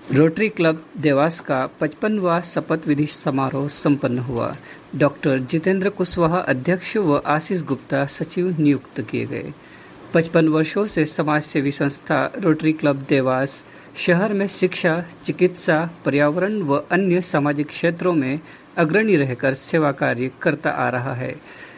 Rotary club Dewas का 55वां शपथ विधि समारोह संपन्न हुआ। डॉक्टर जितेंद्र कुशवाहा अध्यक्ष व आशीष गुप्ता सचिव नियुक्त किए गए। 55 वर्षों से समाज सेवी संस्था रोटरी क्लब देवास शहर में शिक्षा, चिकित्सा, पर्यावरण व अन्य सामाजिक क्षेत्रों में अग्रणी रहकर सेवा कार्य करता आ रहा है।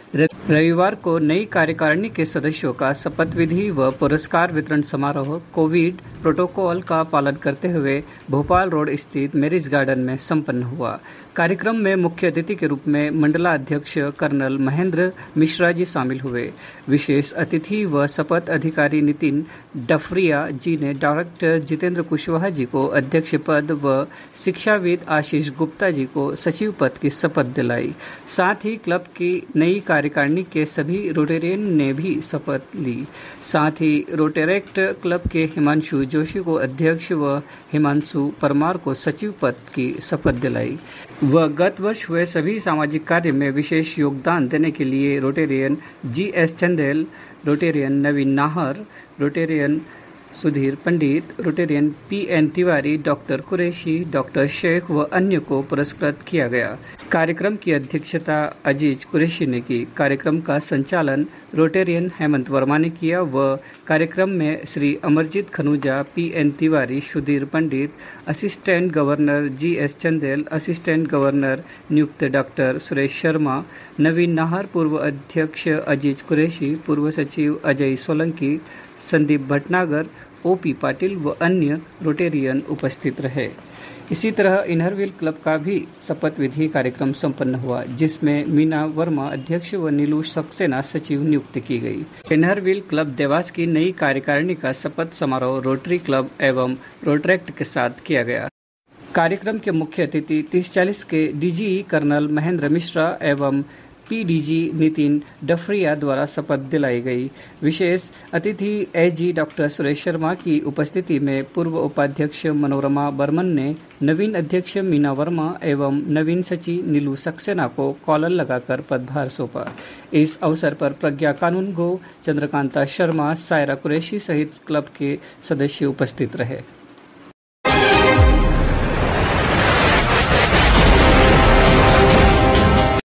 रविवार को नई कार्यकारिणी के सदस्यों का शपथ विधि व पुरस्कार वितरण समारोह कोविड प्रोटोकॉल का पालन करते हुए भोपाल रोड स्थित मैरिज गार्डन में संपन्न हुआ। कार्यक्रम में मुख्य अतिथि के रूप में मंडलाध्यक्ष कर्नल महेंद्र मिश्रा जी शामिल हुए। विशेष अतिथि व शपथ अधिकारी नितिन डफरिया जी ने डायरेक्टर जितेंद्र कुशवाहा जी को अध्यक्ष पद व शिक्षाविद आशीष गुप्ता जी को सचिव पद की शपथ दिलाई। साथ ही क्लब की नई कार्यकारिणी के सभी रोटेरियन ने भी शपथ ली। साथ ही रोटेरेक्ट क्लब के हिमांशु जोशी को अध्यक्ष व हिमांशु परमार को सचिव पद की शपथ दिलाई। वह गत वर्ष हुए सभी सामाजिक कार्य में विशेष योगदान देने के लिए Rotarian GS Chandel, Rotarian Navin Nahar, Rotarian Sudhir Pandit, Rotarian PN Tiwari, doctor Qureshi, doctor Sheikh व अन्य को पुरस्कृत किया गया। कार्यक्रम की अध्यक्षता अजीज कुरैशी ने की। कार्यक्रम का संचालन रोटेरियन हेमंत वर्मा ने किया व कार्यक्रम में Shri Amarjeet Khanuja, PN Tiwari, Sudhir Pandit, assistant governor GS Chandel, assistant governor नियुक्त डॉक्टर सुरेश शर्मा, नवीन नाहर, पूर्व अध्यक्ष अजीज कुरैशी, पूर्व सचिव अजय सोलंकी, संदीप भटनागर, OP पाटिल व अन्य रोटेरियन उपस्थित रहे। इसी तरह इनहरविल क्लब का भी शपथ विधि कार्यक्रम संपन्न हुआ, जिसमें मीना वर्मा अध्यक्ष व नीलू सक्सेना सचिव नियुक्त की गई। इनहरविल क्लब देवास की नई कार्यकारिणी का शपथ समारोह रोटरी क्लब एवं रोटरेक्ट के साथ किया गया। कार्यक्रम के मुख्य अतिथि 3040 के DGE कर्नल महेंद्र मिश्रा एवं PDG नितिन डफरिया द्वारा शपथ दिलाई गई। विशेष अतिथि AG डॉक्टर सुरेश शर्मा की उपस्थिति में पूर्व उपाध्यक्ष मनोरमा बर्मन ने नवीन अध्यक्ष मीना वर्मा एवं नवीन सचिव नीलू सक्सेना को कॉलर लगाकर पदभार सौंपा। इस अवसर पर प्रज्ञा कानूनगो, चंद्रकांता शर्मा, सायरा कुरैशी सहित क्लब के सदस्य उपस्थित रहे।